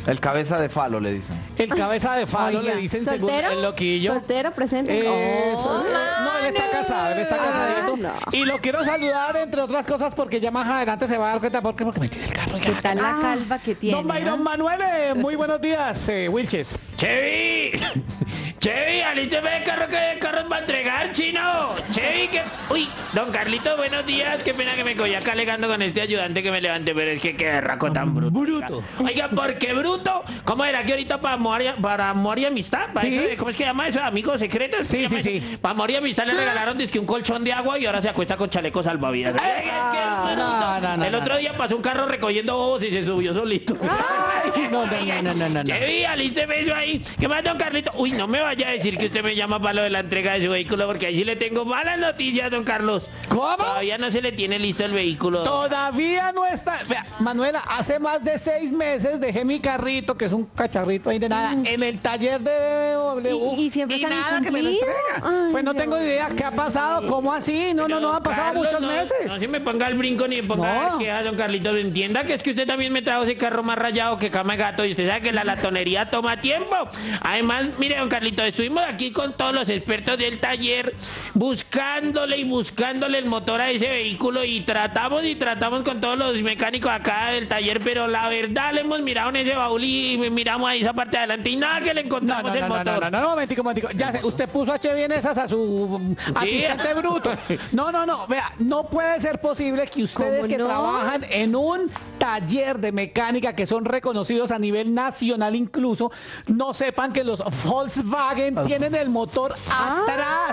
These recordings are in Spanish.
El cabeza de falo, le dicen. El cabeza de falo le dicen según el loquillo. ¿Soltero presente? No, él está casado. no. Y lo quiero saludar, entre otras cosas, porque ya más adelante se va a dar cuenta porque me tiene el carro. ¿Qué tal la calva que tiene? Don Byron Manuel, muy buenos días, Wilches. Chevy, Chevy, alísteme el carro, que el carro va a entregar, chino. Chevy, que... Uy, don Carlito, buenos días. Qué pena que me cogí acá alegando con este ayudante que me levante, pero es que qué berraco tan bruto. Bruto. Oiga, ¿por qué bruto? ¿Cómo era que ahorita para amor y amistad? ¿Para Sí. eso, ¿cómo es que llama eso? ¿Amigos secretos? Sí, ¿Cómo sí, llama? sí. Para amor y amistad le regalaron dizque un colchón de agua y ahora se acuesta con chaleco salvavidas. Es que es bruto. no, El otro día pasó un carro recogiendo bobos y se subió solito. No. Chevy, alísteme eso ahí. ¿Qué más, don Carlito? Uy, no me vaya a decir que usted me llama para lo de la entrega de su vehículo, porque ahí sí le tengo malas noticias, don Carlos. ¿Cómo? Todavía no se le tiene listo el vehículo. Todavía no está. Vea, Manuela, hace más de 6 meses dejé mi carrito, que es un cacharrito ahí de nada, en el taller de BMW. Y siempre están nada que me lo incumplidos. entrega. Ay, Pues no tengo Dios idea qué ha pasado, cómo así. No, han pasado Carlos, muchos no, meses. No se me ponga el brinco ni me ponga No. quejas, don Carlito. Entienda que es que usted también me trajo ese carro más rayado que cama de gato y usted sabe que la latonería toma tiempo. Además, mire, don Carlito, estuvimos aquí con todos los expertos del taller buscándole el motor a ese vehículo y tratamos con todos los mecánicos acá del taller, pero la verdad le hemos mirado en ese baúl y miramos ahí esa parte de adelante y nada que le encontramos el motor. No, momentico. Ya sé, usted puso a Chevy en esas a su asistente bruto. No, vea, no puede ser posible que ustedes ¿Cómo que no? trabajan en un taller de mecánica que son reconocidos a nivel nacional incluso, no sepan que los Volkswagen tienen el motor atrás.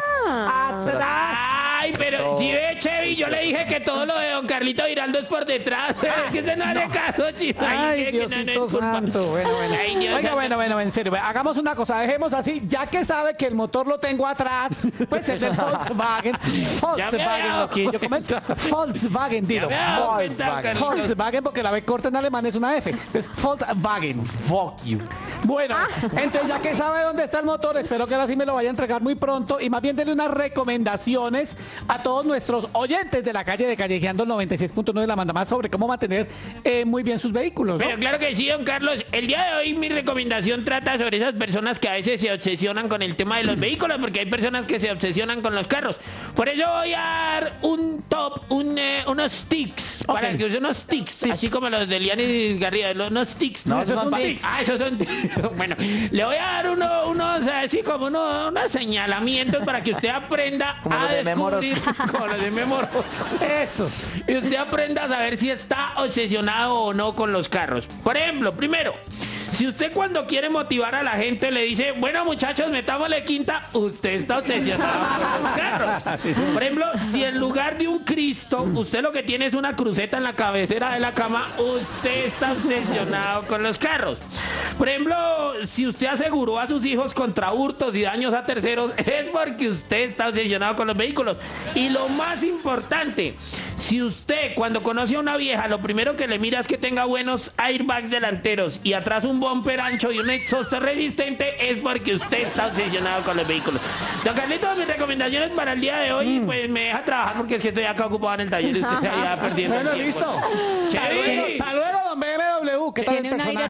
Ay, pero si ve, Chevy, yo le dije que todo lo de don Carlito Giraldo es por detrás. Es que usted no hace caso, chino. Ay, que no es Diosito culpa. santo. Bueno. Ay, Dios Oiga, santo. bueno, en serio. Hagamos una cosa, dejemos así. Ya que sabe que el motor lo tengo atrás, pues es el Volkswagen. dado Loquillo. ¿Cómo es? Volkswagen, dilo. Ya me he dado cuenta, Carlito. Volkswagen, porque la B corta en alemán es una F. Entonces, Volkswagen. Fuck you. Bueno, entonces ya que sabe dónde está el motor, espero que ahora sí me lo vaya a entregar muy pronto y más bien denle unas recomendaciones a todos nuestros oyentes de la calle de Callejeando el 96.9 La Manda Más sobre cómo mantener muy bien sus vehículos, ¿no? Pero claro que sí, don Carlos. El día de hoy mi recomendación trata sobre esas personas que a veces se obsesionan con el tema de los vehículos, porque hay personas que se obsesionan con los carros. Por eso voy a dar un top, unos tics, para que use unos tics, así como los de Lianis Garrido, unos tics. No, esos son tics. Ah, esos son tics. Bueno, le voy a dar unos así como unos señalamientos para que usted aprenda Como a los de descubrir, como los de Memorosco. Esos. Y usted aprenda a saber si está obsesionado o no con los carros. Por ejemplo, primero, si usted cuando quiere motivar a la gente le dice, bueno muchachos, metámosle quinta, usted está obsesionado con los carros. Por ejemplo, si en lugar de un Cristo, usted lo que tiene es una cruceta en la cabecera de la cama, usted está obsesionado con los carros. Por ejemplo, si usted aseguró a sus hijos contra hurtos y daños a terceros, es porque usted está obsesionado con los vehículos. Y lo más importante, si usted cuando conoce a una vieja, lo primero que le mira es que tenga buenos airbags delanteros y atrás un bumper ancho y un exhausto resistente, es porque usted está obsesionado con los vehículos. Don Carlitos, mis recomendaciones para el día de hoy, pues me deja trabajar porque es que estoy acá ocupado en el taller y usted está allá perdiendo Bueno, el tiempo. listo. Chévere. Hasta luego, don BMW. ¿Qué tal el Tiene un aire personaje?